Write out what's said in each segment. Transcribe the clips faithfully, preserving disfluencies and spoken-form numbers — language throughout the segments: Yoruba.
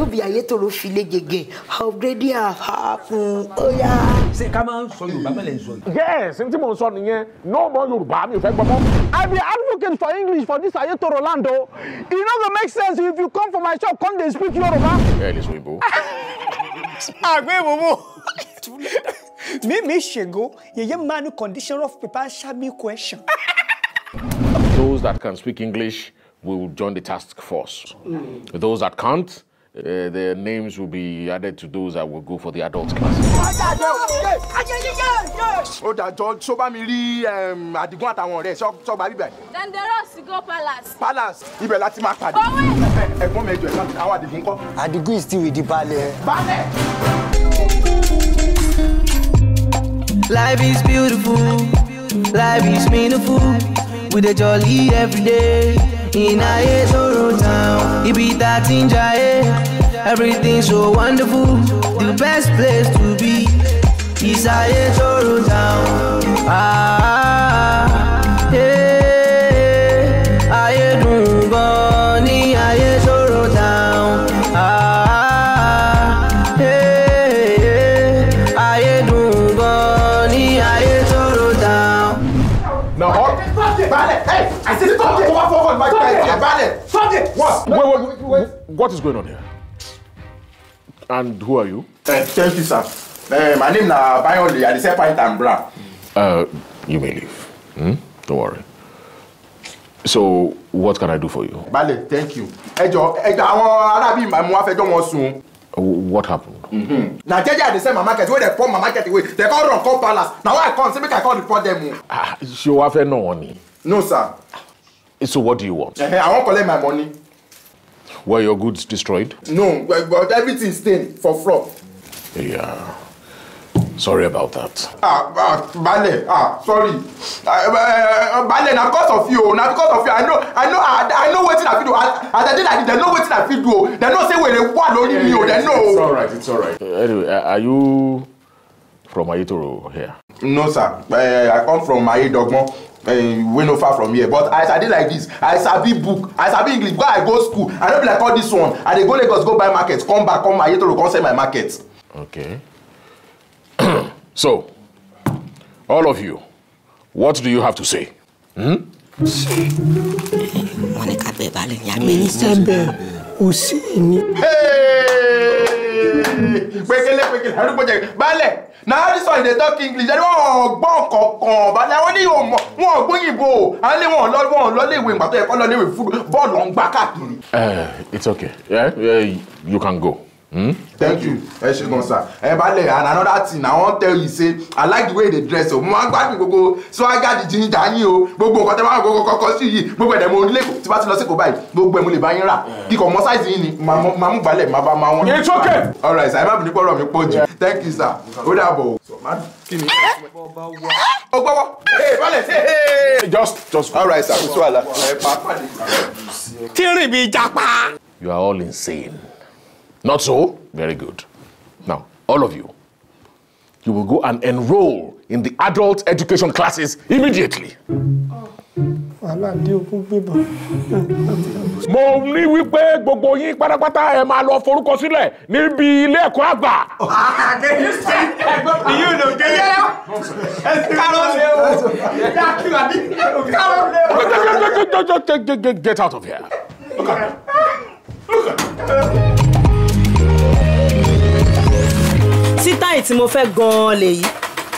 no be Ayetoro file again. Already have happened. Oh yeah. Say, come on, so you Bamele so. Yes, since mo so niyan, no more Yoruba mi o fẹ́ gbọ́ mọ́. I be advocate for English for this Ayetoro land o. It no go make sense if you come for my shop come dey speak Yoruba. Yeah, this way, bro. Agbe bobo. Me me shego, ye manu condition of prepare shabi question. Those that can speak English will join the task force. Mm. Those that can't, uh, their names will be added to those that will go for the adult class. Oh, that George, so ba mi ri Adigun àtàwọn ọ̀rẹ́ so so gba bíbẹ̀. Then the rest go palace. Palace. Ibẹ̀ láti máa pàdé. Ẹ̀gbọ́n mi ẹjọ́ ẹ àwọn Adigun ńkọ́. Adigun is still with the ballet. Ballet. Life is beautiful. Life is meaningful. With a jolly every day. In Ayetoro town, it be that in Jaye. Everything so wonderful. The best place to be is Ayetoro town. Ah, hey, Ayedungo ni Ayetoro town. Ah, hey, Ayedungo ni Ayetoro town. Now, Ballet. Hey, I said stop it. Come forward, my guy. Ballet. Stop it. What? Wait, wait, wait, wait. What is going on here? And who are you? Uh, thank you, sir. Uh, my name is Bayonle. I dey Pint and Bra. Uh, you may leave. Hmm? Don't worry. So, what can I do for you? Ballet, thank you. Ejo, ejo, àwọn Arabi ma mu afẹjọ́ wọn sùn. What happened? Mm-hmm. Now, Jeje, I dey sell my market. Where they pour my market away, they can't run, come palace. Now, I come, say make I come report them. Ah, you have no money. No, sir. So, what do you want? Uh, I won't collect my money. Were your goods destroyed? No, but everything stained for fraud. Yeah. Sorry about that. Ah, ah, Ballet. Ah, sorry. Uh, uh, Ballet, now because of you, now because of you, I know, I know, I, I know what I feel do. As I did, I they know what I feel do. They know say where they want only me. They know. It's all right. It's all right. Uh, anyway, uh, are you from Ayetoro here? No, sir. Uh, I come from Ayedogbon. Uh, we no far from here, but as I did like this, I sabi book, I sabi English. Go, I go school. I don't be like all this one. I dey go Lagos, go buy market, come back, come Ayetoro, come sell my market. Okay. So, all of you, what do you have to say? Hmm? Balẹ̀, now this one they talk English. They don't gbọ́ kankan. Balẹ̀ àwọn ní yóò mọ̀ wọ́n gbóyìnbó. Àwọn lé wọn lọ wọn lọ lé ìwé ìgbà tó yẹ kó lọ lé ìwé fún bọ́ọ̀lù ọ̀n gbá káàkiri. Uh, it's okay. Yeah, yeah, you can go. Hmm? Thank you. Ẹ ṣé gan sir. Ẹ Balẹ̀, and another thing I wan tell you say I like the way they dress o. Mo máa gbádùn gbogbo swagger di ginger yín o. Gbogbo nǹkan tẹ́ máa gbogbo kọ́kọ́ sí yìí. Gbogbo ẹ̀dẹ̀ mo lé tí bá ti lọ sí kò báyìí. Gbogbo ẹ̀ mo lè bá yín rà. Kíkọ̀ mọ́ size yín ni. Màá mú Balẹ̀ máa bá máa wọ́n. It's okay. All right, sir. Ẹ má bínú pọ̀rọ̀ mi pọ̀ jù. Thank you, sir. Ó dàbọ̀. Kí ni? Ó gbọ́wọ́. Hey, Balẹ̀, hey. Just, just. All right, sir. Kò sí wàhálà. Ẹ pa pàdé. Tírì bí japa. You are all insane. Not so? Very good. Now, all of you, you will go and enroll in the adult education classes immediately. Mo ní wípé gbogbo yín pátápátá ẹ máa lọ forúkọ sílẹ̀ níbi ilé ẹ̀kọ́ àgbà. Get out of here. Look at me. Look at me. Sítáì tí mo fẹ́ gan-an lèyí.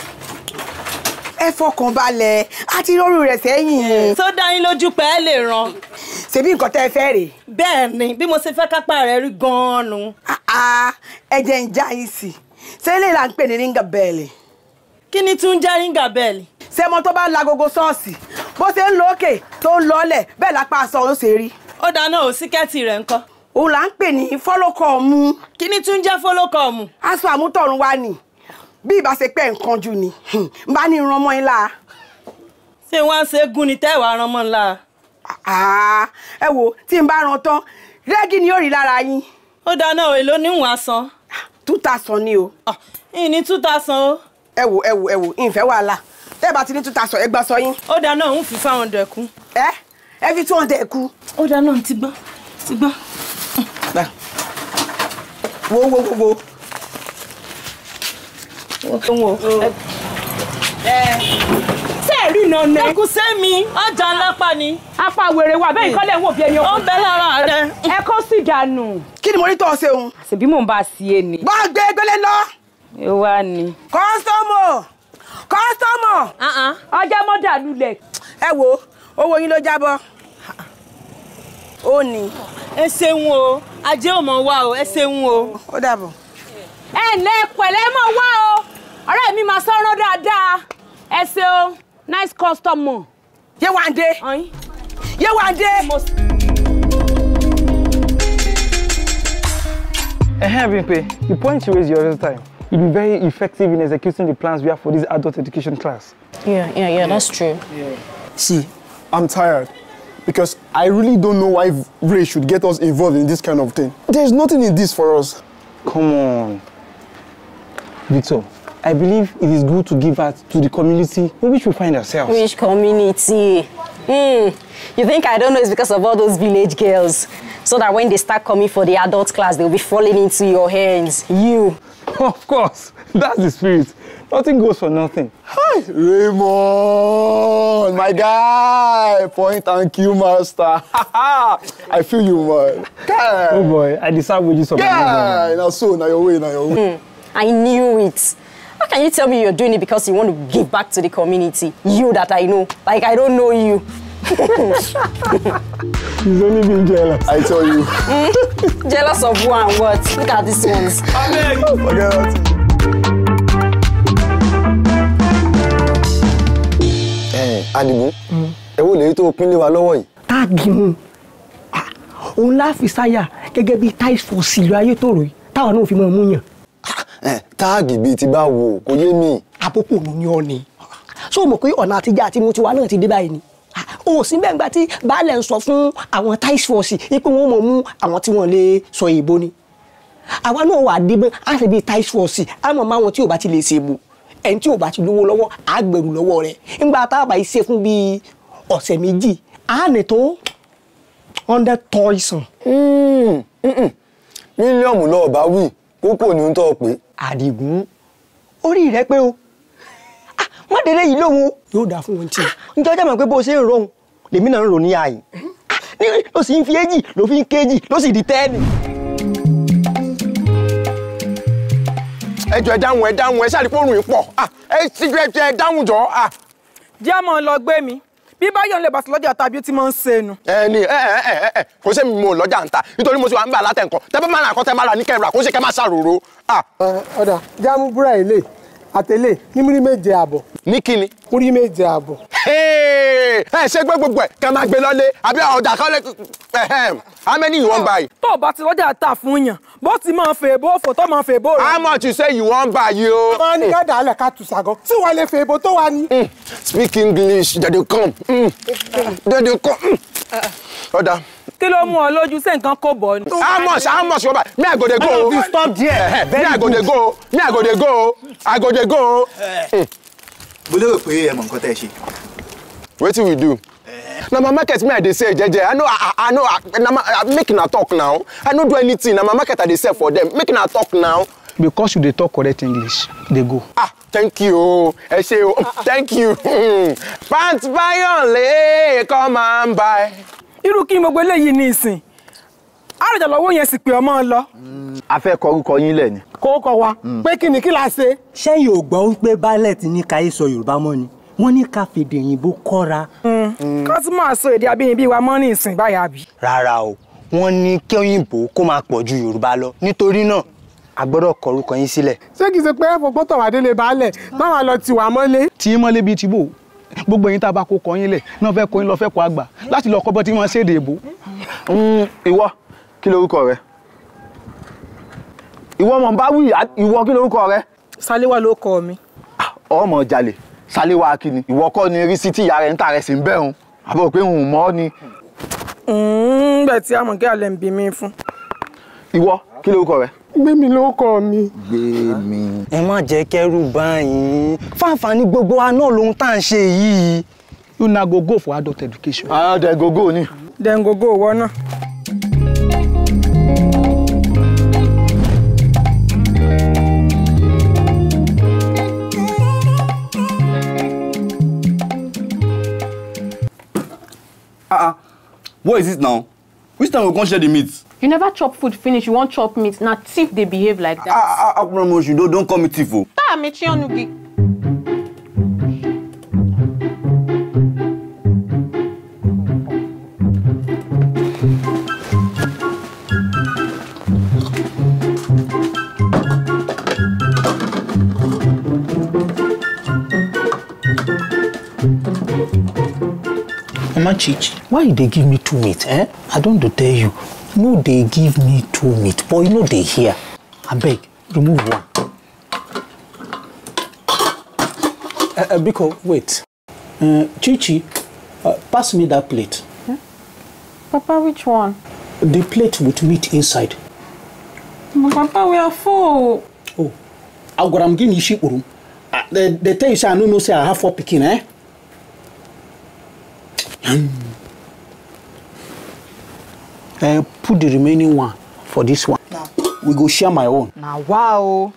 Ẹ fọkàn balẹ̀, a ti rọrùn rẹ̀ sẹ́yìn. Tó dá yín lójú pé ẹ lè ràn. Ṣebí nǹkan tẹ́ ẹ fẹ́ rè. Bẹ́ẹ̀ ni, bí mo ṣe fẹ́ kápá rẹ̀ rí gan-an nu. Ẹ jẹ́ ń já yín sí. Ṣé lè là ń pè ní ringa bẹ́ẹ̀lì? Kí ni tún jẹ́ ringa bẹ́ẹ̀lì? Ṣé mo tó bá ń la gogo ṣọ́ọ̀ṣì? Bó ṣe ń lọ òkè tó ń lọlẹ̀ bẹ́ẹ̀ lápá aṣọ ó ṣe rí. Ó dáná ò síkẹ́ẹ̀tì rẹ̀ ńkọ́. Òun là ń pè ní fọ́lọ́kọ̀ọ̀mù. Kí ni tún jẹ́ fọ́lọ́kọ̀ọ̀mù? Aṣọ àmútọ̀run wa ni. Bí ìbá ṣe pẹ́ nǹkan jù ni. N bá ní ran mọ́ ńlá. Ṣé wọ́n ṣe gún ni tẹ́wàá ran mọ́ ńlá? Ẹ wo tí n bá ran tán, rẹ́gí ni yóò rí lára yín. Ó dáná èló níwọ̀n asan. Two thousand ni o. Ìní two thousand o. Ẹ wo ẹ wo ẹ wo ìfẹ́ wàhálà. Tẹ́ bá ti ní two thousand ẹ gbà sọ yín. Ó dáná òun fi five hundred kú. Ẹ ẹ fi two hundred kú. Ó dáná ti gbọ́ ti gbọ́. wo wo wo wo ẹ ṣe rí iná ní. ẹkùn sẹ́mi ọjà ńlápá ni. apá wèrè wà bẹ́ẹ̀ ìkọ́lẹ̀ ń wò bí ẹni ọkùnrin. ó ń bẹ lára rẹ. ẹ kó sì dànù. kí ni mo rí tó ọ ṣeun. àṣebí mò ń bá a sí e ni. bá a gbé gbélé lọ. ẹ wá ni. kọ́sítọ́mù kọ́sítọ́mù. ọjà mọ́dà lulẹ̀. ẹ wo owó yín ló jábọ́. ó ní. ẹ ṣeun o ajé ò mọ̀ wá o ẹ ṣeun o. ó dàbọ̀. ẹ ǹlẹ́ pẹ̀lẹ́ mọ̀ wá o ọ̀rẹ́ mi máa sọ̀rọ̀ dáadáa ẹ ṣe o nice customer. Yewande Yewande. Eh, Bimpe, the point you raised the other time, you'll be very effective in executing the plans we have for this adult education class. Yeah, yeah, yeah, that's true. Yeah. See, I'm tired because I really don't know why Ray should get us involved in this kind of thing. There's nothing in this for us. Come on. Victor, I believe it is good to give out to the community in which we find ourselves. Which community? Hmm. You think I don't know it's because of all those village girls? So that when they start coming for the adult class, they'll be falling into your hands. You. Of course. That's the spirit. Nothing goes for nothing. Hi, Raymond, my guy. Point and cue master. I feel you, man. God. Oh boy, I deserve wages of my yeah, now so, now your way, now your way. Hmm. I knew it. How can you tell me you're doing it because you want to give back to the community? You that I know. Like I don't know you. He's only being jealous. I tell you. Mm? Jealous of who and what? Look at these ones. Amen. Forget that. Eh, Adigun. Ẹ wo lèyí tó pín lé wa lọ́wọ́ yìí. Táàgì mu. Òun la fi sáyà gẹ́gẹ́ bí ties for sílùú ayé tòrò yìí. Táwa náà fi máa mú yàn. Eh, táàgì bíi ti bá wo kò yé mi. Àpòpò ni ó ní. So mọ̀ pé ọ̀nà àtijọ́ àti mo ti wá náà ti dé báyìí ni. O sì bẹ́ẹ̀ gbà tí baálẹ̀ ń sọ fún àwọn ties force pé wọ́n mọ̀ mú àwọn tí wọ́n lè sọ èèbó ni. Àwa náà wà débẹ̀ á ṣe bí ties force á mọ̀ máwọn tí ò bá ti lè ṣe èèbó. Ẹni tí ò bá ti lówó lọ́wọ́ á gbẹ̀rù lọ́wọ́ rẹ̀. Nígbà tá a bá ṣe fún bíi ọ̀sẹ̀ méjì á ní tó hundred thousand. Mílíọ̀nù lọ́ọ̀ bá wí kókó ni ń tọ́ pé. Àdìgún orí rẹ pé o má délé yìí lóhun yóò dáa fún wọn tí ǹjẹ́ ọjọ́ mọ̀ pé bó ṣe ń rohun lèmi náà ń rò ní ààyè ló sì ń fi èjì ló fi ń kéjì ló sì di tẹ́ẹ̀nì. ẹjọ ẹ dáhùn ẹ dáhùn ẹ ṣáàrí pòrùn yìí pọ̀ ẹ ti jọ ẹjọ ẹ dáhùn jọ. jẹ́ àmọ́ lọ gbé mi bí báyọ̀ ń lè bàtí lọ́jà tàbí tí mo ń ṣe nu. ẹ ní ẹ ẹ ẹ ẹ kò sẹ́mi mo lọ́jà ń ta nítorí mo ti wà ń bẹ̀ látẹ̀kọ́ tẹ́ bá máa rà kọ́ tẹ́ máa rà ní kẹ́rà kó ṣe kẹ́ máa ṣàròrò. ọ̀dà jámú búra ilé àtẹlé ní múrí méje àbọ̀. ní kíni. múrí méje àbọ̀. ẹ ṣe gbé gbogbo ẹ kẹ́ máa gbé lọ́lé àbí ọjà kọ́lé how many you wan buy. tó o bá ti lọ́jà tà fún yàn bó ti máa fè bó fò tó máa fè bó rẹ. how much you say you wan buy yìí o. ọmọ ní ká dàálẹ̀ ká tù sàgọ́ tí wọ́n lè fè bó tó wà ní. speak English they dey come they dey come. ọ̀dà. kí ló mú ọ lójú sí nǹkan kó bọ̀ ni. how much how much you wan buy me I go dey go. you stop there. me I go dey go me I go dey go I go dey go. mo lérò pé ẹ mọ nǹkan tẹ́ ẹ ṣe. wetin we do. na my market me I dey sell jeje I know I, I know na my make una talk now I no do anything na my market I dey sell for them make una talk now. Because you dey talk correct English dey go. ah thank you ẹ ṣé o thank you pant bayon le come and buy. irú kí mo gbé léyìí ní ìsìn àròjà lọ́wọ́ yẹn sì pé ọmọ lọ. a fẹ́ kọ orúkọ yín lẹ̀ ni. kó kọ wa pé kí ni kí la ṣe. sẹ́yìn ò gbọ́ pé baálẹ̀ ti ní káyé sọ Yorùbá mọ́ ni wọ́n ní ká fèdè òyìnbó kọ́ra. ká tún máa sọ èdè abínibí wa mọ́ ní ìsìn báyà bí. rárá o wọ́n ní kí òyìnbó kó máa pọ̀ ju Yorùbá lọ nítorí náà a gbọ́dọ̀ kọ orúkọ yín sílẹ̀. ṣé kìí ṣe pé ẹ̀fọ́ gbọ́tọ̀ wà délé baálẹ̀ báwa lọ ti wà mọ́lé. tí mọ́lé bíi tìbò gbogbo yín tá a bá kó kọ yín lẹ̀ náà fẹ́ kọ yín lọ fẹ́ kọ àgbà láti lọ kọ́ bọ́ tí wọ́n ṣèdè èbó. ìwọ kí lorúkọ rẹ ìwọ mọ̀ bá wí ìwọ kí lorúkọ rẹ. Sálíwá ló kọ mi. ọmọ jalè Sálíwá kíni ìwọ kọ́ ni rísítì ìyá rẹ̀ ń tà rẹ̀ sí ń bẹ̀ hùn àbọ̀ pé òun mọ́ ni. bẹ́ẹ̀ tí Àmọ̀kẹ́ alẹ́ ń bí mi fún. ìwọ kí lorúkọ rẹ. gbémi lórúkọ mi. gbémi. ẹ má jẹ́ kẹ́rù báyìí fáǹfààní gbogbo wa náà lóhun tá à ń ṣe yìí. una go go for adult education. ah dem go go ni. dem go go wọ náà. What is it now? Which time we can't share the meat? You never chop food finish, you won't chop meat. Now thief they behave like that. I, I, I promise you, don't, don't call me thief. Ta me chionugi. Mama Chichi, why they give me two meat, eh? I don't tell you. No, they give me two meat, but you know they here. I beg, remove one. Uh, uh, Biko, wait. Uh, Chichi, uh, pass me that plate. Hmm? Papa, which one? The plate with meat inside. But Papa, we are full. Oh, I'll go and give you sheep room. They, they tell you, say, I don't know, say I have four picking, eh? Uh, put the remaining one for this one. Now, we go share my own. Now, wow.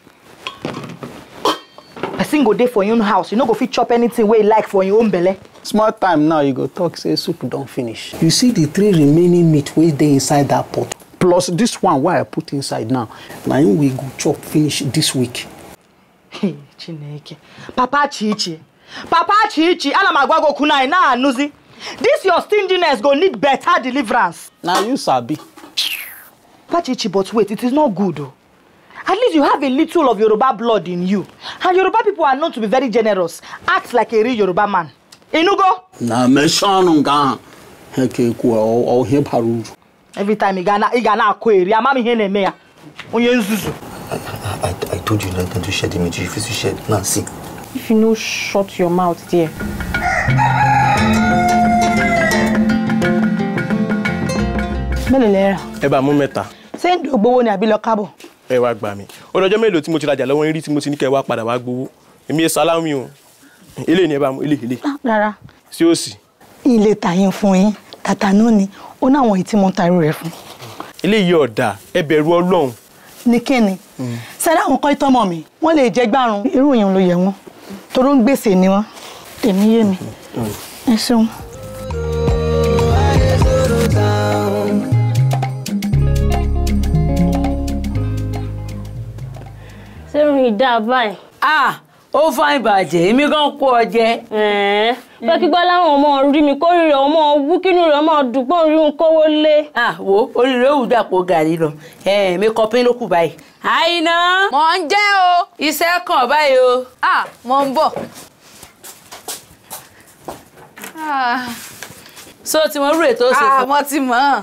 Person go there for your own house. You no go fit chop anything where you like for your own belly. Small time now, you go talk, say soup don't finish. You see the three remaining meat where they inside that pot. Plus this one where I put inside now. Now we go chop finish this week. Hey, Chineke. Papa Chichi. Papa Chichi. Ana magwago kuna ina anuzi. This your stinginess go need better deliverance. Now you sabi. Papa Chichi, but wait, it is not good though. At least you have a little of Yoruba blood in you. And Yoruba people are known to be very generous. Act like a real Yoruba man. Inugo? Na me shanunga. Heke ku o he baru. Every time you gana you gana query, amami he na me ya. Onye nzuzu. I I told you not to share the meat. If you share, now see. If you know, shut your mouth there. Melelera. Ẹ bá mú mẹ́ta. Send ogbowo ni àbí lọ kábọ̀. Ẹ wá gbà mí. Ó lọ́jọ́ mélòó tí mo ti rajà lọ́wọ́ yín rí tí mo ti ní kẹ́ wá padà wá gbowó. Èmi ẹ salami o. Ilé ni ẹ bá mú ilé ilé. Rárá. Sí ó sì. Ilé ta yín fún yín. Tata no ni. Ó ná àwọn tí mo ta irú rẹ̀ fún. Ilé yìí ọ̀dà. Ẹ bẹ̀rù Ọlọ́run. Ní kíni? Sẹ́dá àwọn kọ́ ìtọ́mọ̀ mi. Wọ́n lè jẹ gbárùn. Irú yẹn ló yẹ wọ́n. Toró ń gbèsè ni wọ́n. Tèmi yé mi. Ẹ ṣeun. Sẹ́run ìdá báyìí. Ah, ó fáìn bàjẹ́, èmi gan kó ọ jẹ. Ẹ̀ẹ́ fẹ́ kí gbọ́ láwọn ọmọ rí mi kó rí rẹ̀ ọmọ wú kínú rẹ̀ ọmọ dùgbọ́n rí un kówó lé. Ah, wo oríire òwú dàpọ̀ gàrí lọ. Ẹ̀ mi kọpín ló kù báyìí. Àìná. Mò ń jẹ́ o. Iṣẹ́ kàn báyìí o. Ah, mò ń bọ̀. Ah. So tí mo rú ètò ṣe fún. Ah, mo ti mọ̀.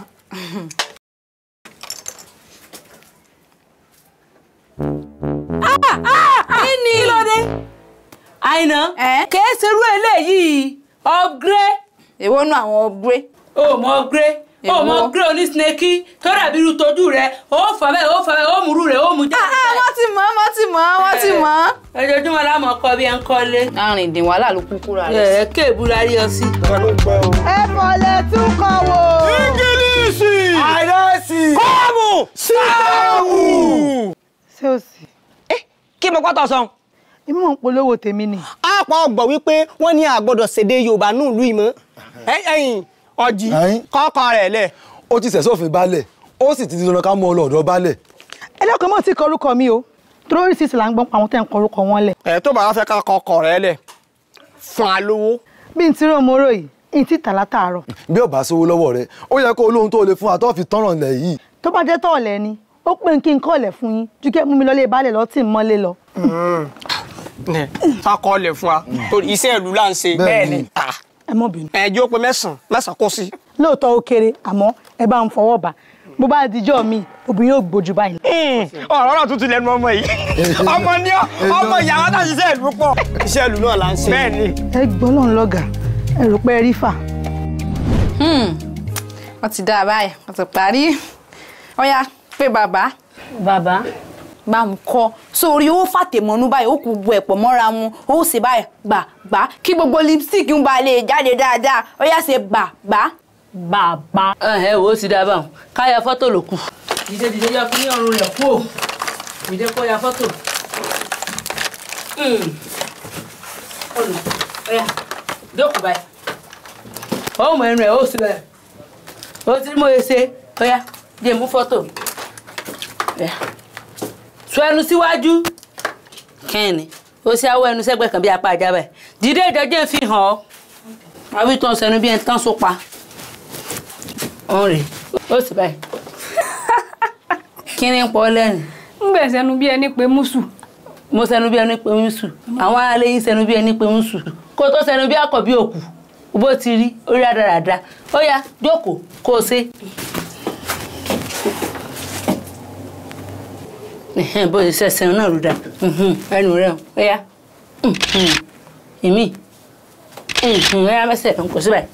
Ah, ah, kí ni ló dé? Àìná. Eh? Kè ṣerú eléyìí. Upgrade. Èwo nu àwọn upgrade. Ó mọ upgrade. Ó mọ upgrade oní snake tó dàbí irú tójú rẹ̀. Ó fà bẹ́ẹ̀, ó fà bẹ́ẹ̀, ó múrú rẹ̀, ó mú jáde. Ah, mo ti mọ̀, mo ti mọ̀, mo ti mọ̀. Ojoojúmọ́ la mọ̀ kọ́ bí ẹ ń kọ́lé. Láàrin ìdìn wàhálà ló kúkú ra rẹ̀. Ẹ kéèbù la rí ọ sí. Ẹ fọlẹ̀ tún kọ wò. Ingilisi. Àìrẹ́sì. Kọ́ọ̀mù. Síláàmù. Ṣé o sì? Kí mo pátọ̀ sọ? Èmi mọ̀ ń polówó tèmi ni. Àpọ̀ ọgbọ̀ wípé wọ́n ní àgbọ̀dọ̀ ṣèdè Yorùbá ní ìlú ìmọ̀. Ẹ̀yìn ọ̀jì kọ́kọ́ rẹ̀ lẹ̀. Ó ti sẹ̀sófin balẹ̀, ó sì ti di dandan ká mú ọlọ́ọ̀dọ́ balẹ̀. Ẹlẹ́kọ̀ọ́ mọ̀ tí kọ orúkọ mi o. Torí sísè là ń gbọ́n pa àwọn tẹ́ ń kọ orúkọ wọn lẹ̀. Ẹ̀ tó bá wá fẹ́ ká kọ́kọ́ rẹ̀ lẹ̀ fún alówó. Bí n ti rán mọ́rọ̀ yìí, n ti tà látàárọ̀. Bí ó bá sówó lọ́wọ́ rẹ̀, ó yẹ kó olóhun tó lè fún àtọ́ fi tọ́ràn lẹ̀ yìí. Tó bá jẹ́ tọ̀ọ̀lẹ̀ ni, ó pè kí n kọ́ọ̀lẹ̀ fún yín ju kẹ́ mú mi lọ́lé balẹ̀ lọ tí n mọ́lé lọ. Sákọ̀ọ́lẹ̀ fún wa torí iṣẹ́ ìlú là ń ṣe. Bẹ́ẹ̀ ni. Ẹ mọ̀ bínú. Ẹjọ́ pé mẹ́sàn-án mẹ́sàn-án kó sí. Lóòótọ́ ó kéré àmọ́ ẹ bá ń fọwọ́ bà. Bó bá dijọ́ mi, obìnrin yóò gbójú báyìí. Ọ̀rọ̀ náà tún ti lẹ́nu ọmọ yìí. Ọmọ ní ọmọ ìyàwó náà ṣiṣẹ́ ìlú pọ̀. Iṣẹ́ ìlú náà là ń ṣe. Bẹ́ẹ̀ ni. Ẹ gbọ́ lọ́n lọ́gà, ẹ rò pé ẹ rí fà. Wọ́n ti dá a báyìí, wọ́n ti parí. Ọya pé bàbá. Bàbá. Bá ń kọ́ sórí ó fàtẹ̀mọ́nú báyìí ó kù bu ẹ̀pọ̀ mọ́ra wọn ó sì báyìí gbà gbà kí gbogbo lipstick ń ba lè jáde dáadáa ó yá ṣe bà gbà. Bàbá. Ẹ wo ti dá báwọn káyà fọ́tò ló kù. Dìde dìde yọ kí ní ọrùn rẹ̀ kú ò. Dìde kó ya fọ́tò. Ọ̀nà ọ̀yà jókòó báyìí. Ó mọ ẹnu ẹ̀ ó sì bẹ̀rẹ̀. ó ti mo ṣe ó yá dé mú fọ́tò ẹ sọ ẹnu síwájú kẹ́ni ó ṣe àwọ̀ ẹnu sẹ́gbẹ̀ẹ́ kan bí apá ajá báyìí dídé ìdọ́jẹ́ fi hàn ọ́ àbí tó ń sẹnu bí ẹni tán sópa ọ̀hún rè ó sì báyìí kí ni ń pọ̀ lẹ́rìn. ń gbẹ̀ sẹ́nu bí ẹni pé mùsù. mo sẹ́nu bí ẹni pé mùsù àwọn alẹ́ yín sẹ́nu bí ẹni pé mùsù kó tó sẹ́nu bí akọ̀ bí òkú bó ti rí orí àdáradá ó yá jókòó kó o ṣe. bó ṣe ṣẹ̀ṣẹ̀ náà ló dá ẹnu rẹ̀ ó yá èmi ó yá mẹ́sẹ̀ kan kò síbẹ̀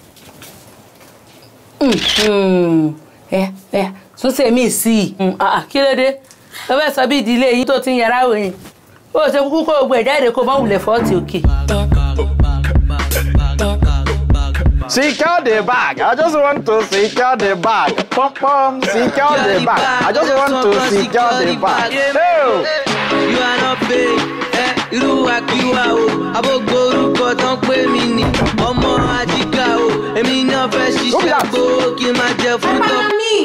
ẹ̀yà ẹ̀yà tún ṣe mí sí i kí ló dé ó fẹ́ sọ bí ìdílé yìí tó ti ń yàrá òyìn ó ṣe kúkú kó gbogbo ẹ̀ jáde kó bá wulẹ̀ fọ́ọ̀tì òkè. Secure the bag. I just want to secure the bag. Pom pom, secure the bag. I just want to secure the bag. Hey! You are not paid. Eh, irú àkíwá o. Abógbó orúkọ tán pé mi ni. Ọmọ àjíká o. Èmi náà fẹ́ ṣiṣẹ́ gbó kí n máa jẹ fún tọ́.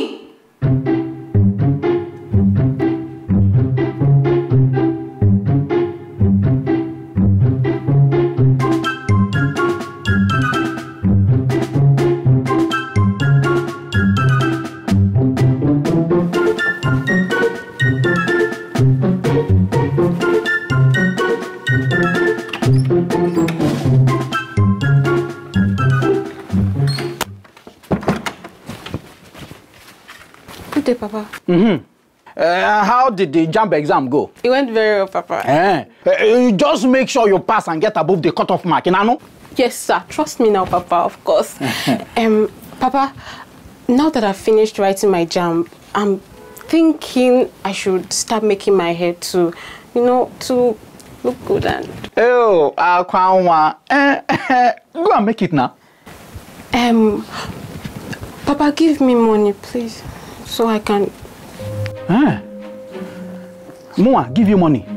Papa. Mm-hmm. Uh, how did the JAMB exam go? It went very well, Papa. Eh. Uh, you just make sure you pass and get above the cutoff mark, you know? Yes, sir. Trust me now, Papa, of course. um, Papa, now that I've finished writing my JAMB, I'm thinking I should start making my hair to, you know, to look good and... Oh, Akwanwa. Uh, go and make it now. Um, Papa, give me money, please. So I can... Ah. Moa, give you money.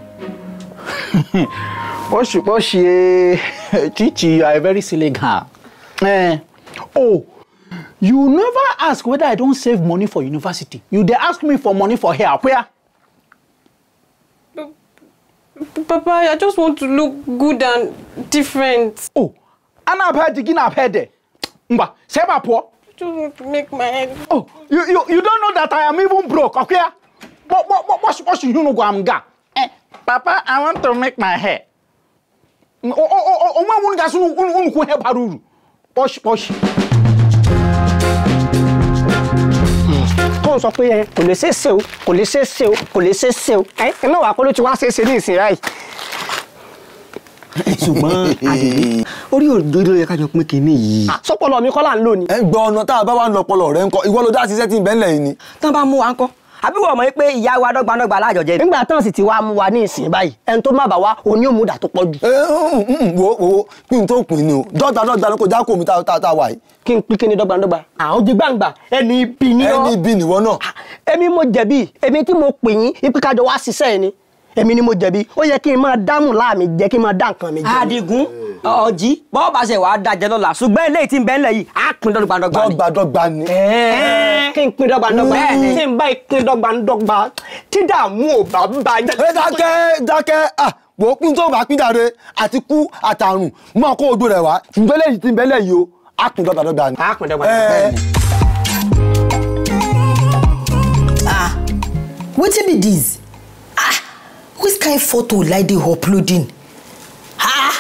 Oshi, Oshi, Chichi, you are a very silly girl. Eh. Oh, you never ask whether I don't save money for university. You they ask me for money for hair. Where? Papa, I just want to look good and different. Oh, and I've heard again, I've heard it. Mba, say my poor. Just want to make my head. Oh, you, you, you don't know that I am even broke, okay? What, what, what, what, what should you know I'm ga? Eh, Papa, I want to make my hair. Oh, oh, oh, oh, oh, one gas, one, one, one, hair baruru. Posh, posh. Tó sọ pé kò lè ṣe ṣe o, kò lè ṣe ṣe o, kò lè ṣe ṣe o. Eh, ẹ má wá kó ló ti wá ṣe ṣe ní ìsìn báyìí. Ṣùgbọ́n àdìrí orí òdodo yẹ ká jọ pín kínní yìí. Sọ́pọ̀lọ́ mi kọ́ là ń lò ní. Ẹ gbọ́ ọ̀nà tá a bá wà ń lọ ọpọlọ rẹ ńkọ́ ìwọ ló dá ṣiṣẹ́ tí ń bẹ́ẹ̀ lẹ́yìn ni. Tán bá mú wa ńkọ́. Àbí wọ́n mọ̀ pé ìyá wa dọ́gbandọ́gba lájọjẹ. Nígbà tán sì ti wá mú wa ní ìsìn báyìí ẹni tó má bà wá òní òmùdà tó pọ̀ jù. Wo wo kí n tó pín ni o dọ́gba dọ́gba ló kò já kó mi tá a wà yìí. Kí n pín kí ni dọ́gbandọ́gba. Àwọn ojú gbàǹgbà ẹni ibi ni ọ́. Ẹni ibi nìwọ náà. Èmi mo jẹ̀bi èmi tí mo pè yín ipi kájọ wá ṣiṣẹ́ ẹ̀ ni. Èmi ni mo jẹ̀bi ó yẹ kí n máa dámù láàmì jẹ́ kí n máa dá nǹkan mi jẹ. Adigun ọjí bọ́ọ̀ bá ṣe wàá dájẹ́ lọ́la ṣùgbọ́n eléyìí tí ń bẹ́ẹ̀ lẹ̀ yìí á pín dọ́gbandọ́gba ni. Dọ́gbadọ́gba ni. Kí n pín dọ́gbandọ́gba tí n bá pín dọ́gbandọ́gba tí dààmú ò bá ń ba. Ẹ dákẹ́ dákẹ́ ah wò ó pín tó bá pín dáre àti kú àtàrùn mọ́ kó odò rẹ̀ wá ṣùgbọ́n eléyìí tí ń bẹ́ẹ̀ lẹ̀ yìí o á pín dọ́gbadọ́gba ni. Á pín dọ́gbandọ́gba ni. Ah, wetin be dis? Ah, which kind photo like dey uploading? Ah,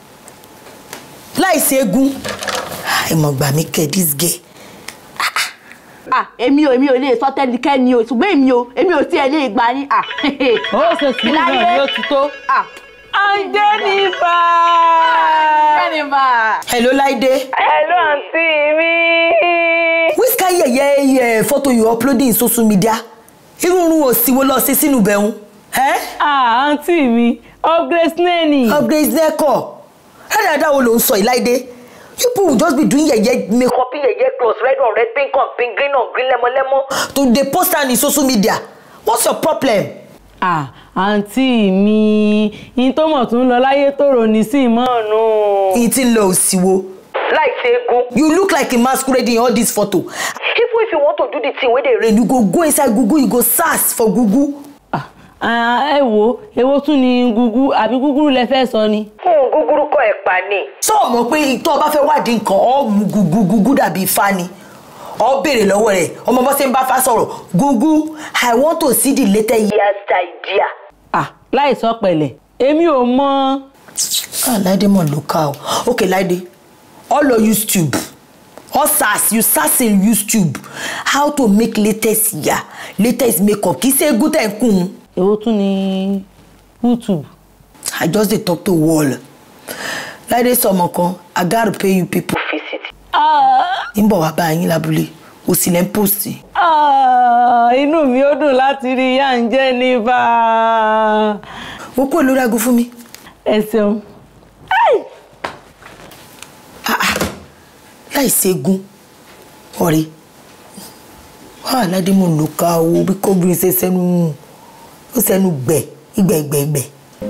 láìsí egun ẹ mọ̀ gbà mí kẹ́ dis girl. Ah, èmi ò èmi ò lè sọ tẹ́nikẹ́ni o ṣùgbọ́n èmi ò èmi ò tí ẹ lè gbà ní. Ó ṣe sí náà ni ó ti tó. Jennifer. Jennifer. Hello, Laide. Hello, aunty mi. Which kind yeye photo you uploading in social media? Irun òsì wo lọ ṣe sínú bẹ̀rún? Eh? Ah, aunty mi. Upgrade neni. Upgrade neko. How wo ló ń sọ Laide? You people will just be doing yeye makeup, yeye clothes, red on red, pink on pink, green on green, lemon lemon. To dey post on social media. What's your problem? Ah, aunty mi, in tó mọ̀ tún lọ láyé tòrò ní sí ìmọ̀ọ́nù. In ti lọ òsìwò. Like say go. You look like a masquerade in all this photo. if you want to do the thing where they rain, you go go inside Google, you go search for Google. Ah, ẹ wo, èwo tún ni Google àbí Google lẹ fẹ́ sọ ni. Hmm, Google kọ́ ẹ̀ pa ni. So mọ̀ pé tó bá fẹ́ wádìí nǹkan ọ mú Google Google dàbí Ifá ni. Ọ béèrè lọ́wọ́ rẹ̀, ọmọ bó ṣe ń bá fa sọ̀rọ̀. Google, I want to see the latest year's idea. Ah, láì sọ pẹ̀lẹ́. Èmi ò mọ̀. Ah, Láìdé mọ̀ local. Okay, Láìdé. All on YouTube. All search, you search in YouTube how to make latest year, latest makeup. Kì í ṣe good and kun. Èwo tún ni YouTube. I just dey talk to wall. Láìdé sọmọ kan, I gotta pay you people visit. Ah. Ń bọ̀ wá bá yín lábúlé. O sì lẹ́ ń post. Ah, inú mi ó dùn láti rí yá ń jẹ́ níbà. Mo kó lórí aago fún mi. Ẹ ṣeun. Láì ṣẹ́gun ọ̀rẹ́ wà Láìdé mo lò ká o bí kóbìnrin ṣe sẹ́nu ó sẹ́nu gbẹ̀ ìgbẹ̀gbẹ̀gbẹ̀.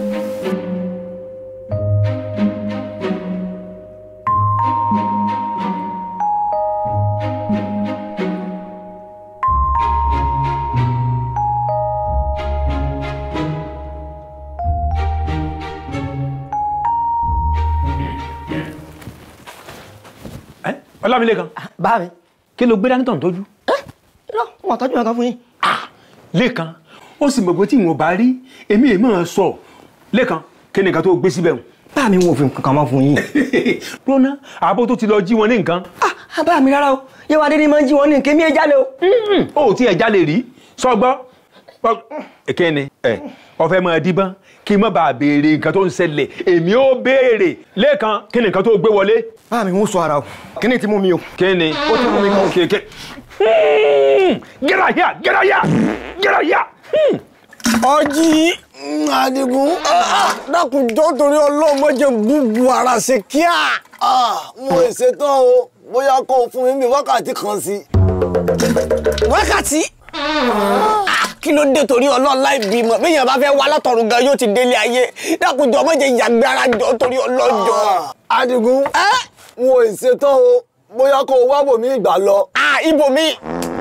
Ọlámilékan. Bá mi. Kí ló gbé dání tàn tọ́jú? Irọ́, wọ́n tọ́jú nǹkan fún yín. Lékan, ó sì mọ̀ pé tí ìwọ̀n bá rí, èmi èmi máa sọ. Lékan, kí ni nǹkan tó gbé síbẹ̀ hùn? Bá mi wọ́n fi nǹkan kan mọ́ fún yín. Rọ́nà, àbó tó ti lọ jí wọn ní nǹkan. Ah, bá mi rárá o. Yéwádé ni máa ń jí wọn ní nǹkan, mi ẹ jálè o. Ó tí ẹ jálè rí, sọ gbọ́. Kí ni? Ó fẹ́ máa díbọ́n kí n má bàa béèrè nǹkan tó ń ṣẹlẹ̀. Èmi ó béèrè. Lékan, kí ni nǹkan tó gbé wọlé? Bá mi wọ́n sọ ara o. Kí ni ti mú mi o? Kí ni? Ó ti mú mi kan. Kéèké. Get out here! Get out here! Get out here! Ọjí Adigun dákun jọ̀ọ́ torí Ọlọ́run má jẹ́ búbu ara ṣe kíá. Mo ṣetán o bóyá kó o fún mi bí wákàtí kan sí. Wákàtí? Kí ló dé torí Ọlọ́run láì bímọ bí èèyàn bá fẹ́ wá látọ̀run gan yóò ti délé ayé dákun jọ̀ọ́ má jẹ́ yàgbé ara jọ̀ọ́ torí Ọlọ́run jọ̀ọ́. Adigun mo ṣetán o bóyá kó o wá bòmí ìgbà lọ. Ibòmí.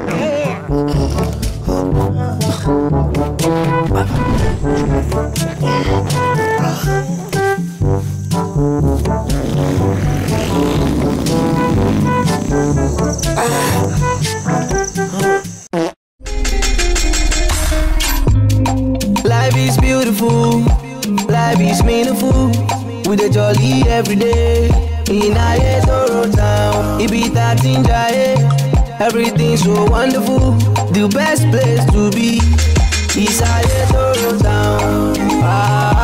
Life is beautiful, life is meaningful. We dey jolly every day in Ayetoro town. It be that in Jaye, everything so wonderful. The best place to be is Ayetoro town. Ah.